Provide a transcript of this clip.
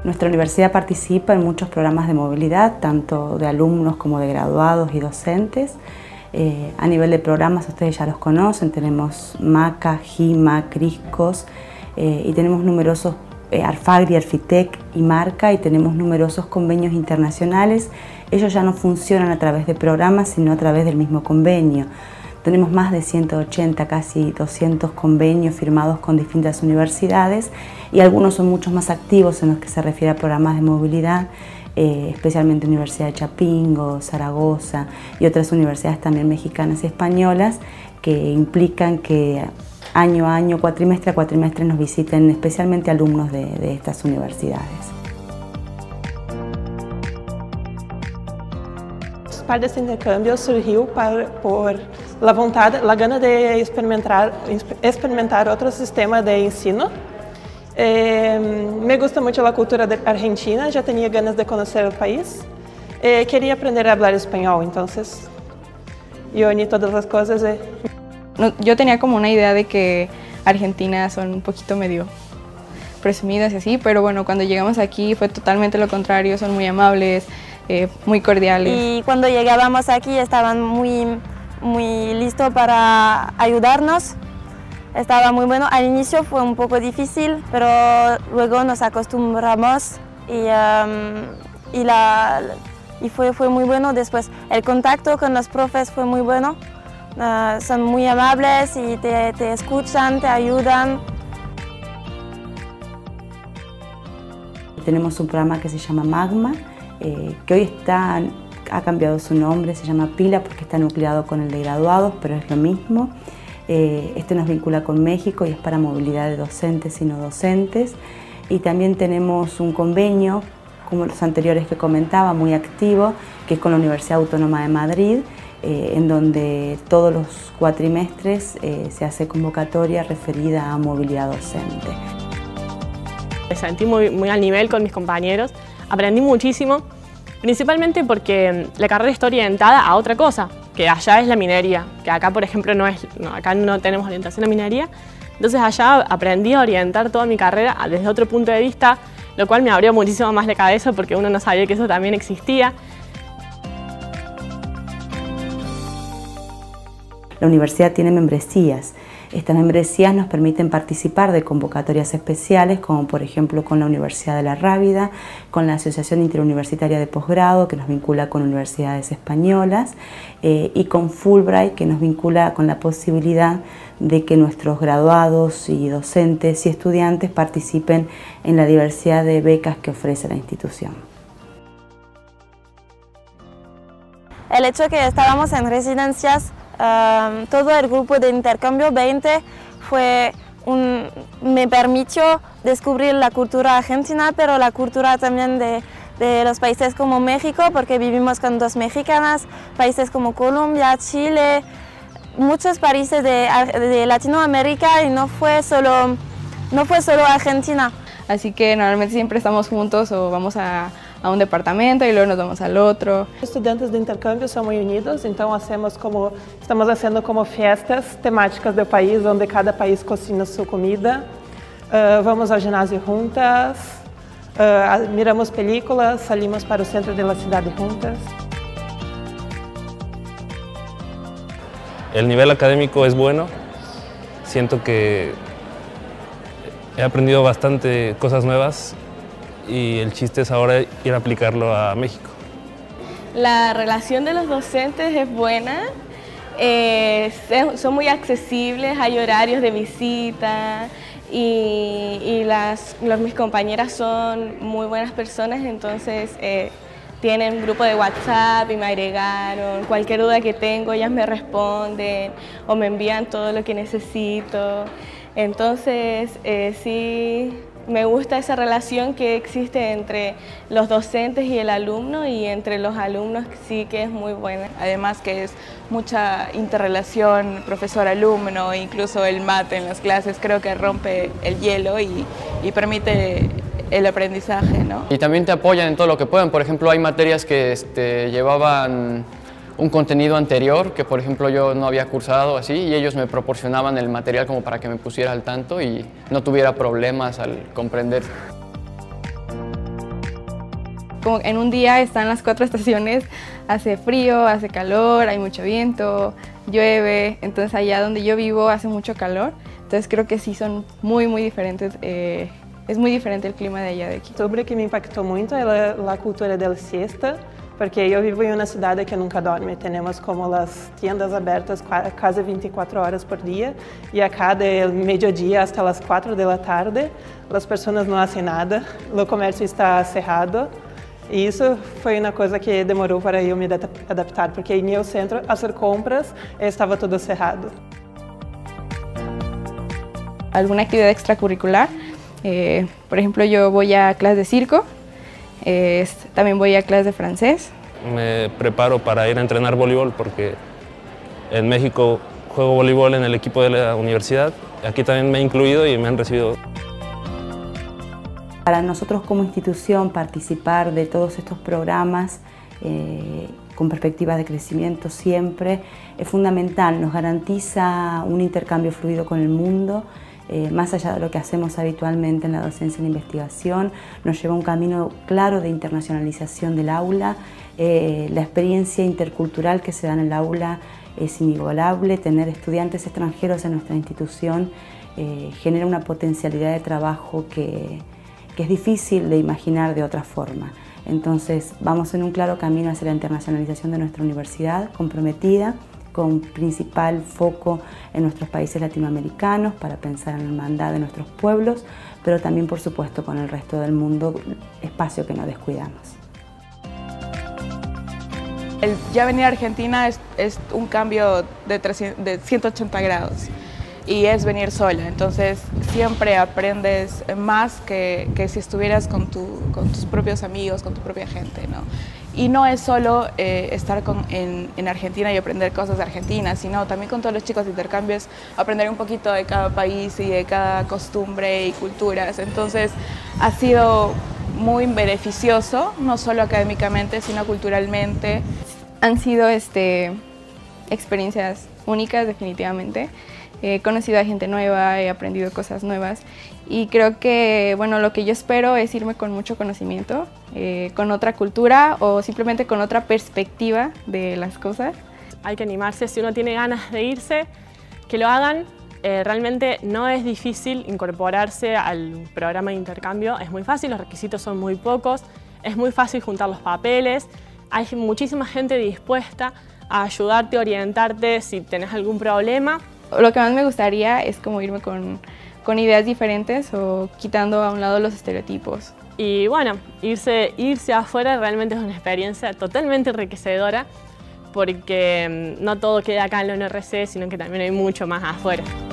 Nuestra universidad participa en muchos programas de movilidad, tanto de alumnos como de graduados y docentes. A nivel de programas, ustedes ya los conocen, tenemos MACA, GIMA, CRISCOS y tenemos numerosos Arfagri, Arfitec y Marca, y tenemos numerosos convenios internacionales. Ellos ya no funcionan a través de programas, sino a través del mismo convenio. Tenemos más de 180, casi 200 convenios firmados con distintas universidades y algunos son mucho más activos en los que se refiere a programas de movilidad, especialmente Universidad de Chapingo, Zaragoza y otras universidades también mexicanas y españolas, que implican que año a año, cuatrimestre a cuatrimestre, nos visiten especialmente alumnos de estas universidades. Parte desse intercâmbio surgiu por la vontade, la gana de experimentar outro sistema de ensino. Me gusta mucho la cultura argentina, ya tenía ganas de conocer el país. Quería aprender a hablar español, entonces yo uní todas las cosas. Yo tenía como una idea de que Argentina son un poquito medio presumidas y así, pero bueno, cuando llegamos aquí fue totalmente lo contrario, son muy amables, muy cordiales. Y cuando llegábamos aquí estaban muy listos para ayudarnos. Estaba muy bueno. Al inicio fue un poco difícil, pero luego nos acostumbramos y fue muy bueno después. El contacto con los profes fue muy bueno. Son muy amables y te escuchan, te ayudan. Tenemos un programa que se llama Magma, que hoy ha cambiado su nombre, se llama Pila porque está nucleado con el de graduados, pero es lo mismo. Este nos vincula con México y es para movilidad de docentes y no docentes. Y también tenemos un convenio, como los anteriores que comentaba, muy activo, que es con la Universidad Autónoma de Madrid, en donde todos los cuatrimestres se hace convocatoria referida a movilidad docente. Me sentí muy al nivel con mis compañeros, aprendí muchísimo, principalmente porque la carrera está orientada a otra cosa, que allá es la minería, que acá por ejemplo acá no tenemos orientación a minería. Entonces allá aprendí a orientar toda mi carrera desde otro punto de vista, lo cual me abrió muchísimo más la cabeza porque uno no sabía que eso también existía. La universidad tiene membresías. Estas membresías nos permiten participar de convocatorias especiales, como por ejemplo con la Universidad de la Rábida, con la Asociación Interuniversitaria de Posgrado, que nos vincula con universidades españolas, y con Fulbright, que nos vincula con la posibilidad de que nuestros graduados y docentes y estudiantes participen en la diversidad de becas que ofrece la institución. El hecho que estábamos en residencias, todo el grupo de intercambio 20 me permitió descubrir la cultura argentina, pero la cultura también de los países como México, porque vivimos con 2 mexicanas, países como Colombia, Chile, muchos países de Latinoamérica, y no fue solo Argentina. Así que normalmente siempre estamos juntos o vamos a un departamento y luego nos vamos al otro. Los estudiantes de intercambio son muy unidos, entonces estamos haciendo como fiestas temáticas del país, donde cada país cocina su comida. Vamos al ginásio juntas, miramos películas, salimos para el centro de la ciudad juntas. El nivel académico es bueno, siento que he aprendido bastante cosas nuevas y el chiste es ahora ir a aplicarlo a México. La relación de los docentes es buena, son muy accesibles, hay horarios de visita y mis compañeras son muy buenas personas, entonces tienen un grupo de WhatsApp y me agregaron. Cualquier duda que tengo, ellas me responden o me envían todo lo que necesito. Entonces, sí, me gusta esa relación que existe entre los docentes y el alumno, y entre los alumnos sí que es muy buena. Además que es mucha interrelación profesor-alumno, incluso el mate en las clases creo que rompe el hielo y permite el aprendizaje, ¿no? Y también te apoyan en todo lo que pueden. Por ejemplo, hay materias que llevaban un contenido anterior que, por ejemplo, yo no había cursado así, y ellos me proporcionaban el material como para que me pusiera al tanto y no tuviera problemas al comprender. como en un día están las 4 estaciones, hace frío, hace calor, hay mucho viento, llueve, entonces allá donde yo vivo hace mucho calor, entonces creo que sí son muy diferentes, es muy diferente el clima de allá de aquí. Sobre que me impactou muito é a cultura da siesta, porque eu vivo em uma cidade que nunca dorme. Temos como as tiendas abertas quase 24 horas por dia e a cada meio-dia até as 4 da tarde as pessoas não fazem nada, o comércio está cerrado. E isso foi uma coisa que demorou para eu me adaptar, porque em meu centro, a hacer compras, estava tudo cerrado. Alguna actividad extracurricular, por ejemplo, yo voy a clases de circo, también voy a clases de francés. Me preparo para ir a entrenar voleibol porque en México juego voleibol en el equipo de la universidad. Aquí también me he incluido y me han recibido. Para nosotros como institución participar de todos estos programas con perspectivas de crecimiento siempre es fundamental, nos garantiza un intercambio fluido con el mundo, más allá de lo que hacemos habitualmente en la docencia y la investigación, nos lleva un camino claro de internacionalización del aula, la experiencia intercultural que se da en el aula es inigualable, tener estudiantes extranjeros en nuestra institución genera una potencialidad de trabajo que es difícil de imaginar de otra forma. Entonces vamos en un claro camino hacia la internacionalización de nuestra universidad, comprometida, con principal foco en nuestros países latinoamericanos para pensar en la hermandad de nuestros pueblos, pero también por supuesto con el resto del mundo, espacio que no descuidamos. El ya venir a Argentina es un cambio de 180 grados. Y es venir sola, entonces siempre aprendes más que si estuvieras con tus propios amigos, con tu propia gente, ¿no? Y no es solo estar en Argentina y aprender cosas de Argentina, sino también con todos los chicos de intercambios, aprender un poquito de cada país y de cada costumbre y culturas. Entonces ha sido muy beneficioso, no solo académicamente, sino culturalmente. Han sido experiencias únicas definitivamente. He conocido a gente nueva, he aprendido cosas nuevas y creo que bueno, lo que yo espero es irme con mucho conocimiento, con otra cultura o simplemente con otra perspectiva de las cosas. Hay que animarse, si uno tiene ganas de irse, que lo hagan. Realmente no es difícil incorporarse al programa de intercambio, es muy fácil, los requisitos son muy pocos, es muy fácil juntar los papeles, hay muchísima gente dispuesta a ayudarte, orientarte si tenés algún problema. Lo que más me gustaría es como irme con ideas diferentes o quitando a un lado los estereotipos. Y bueno, irse afuera realmente es una experiencia totalmente enriquecedora porque no todo queda acá en la UNRC, sino que también hay mucho más afuera.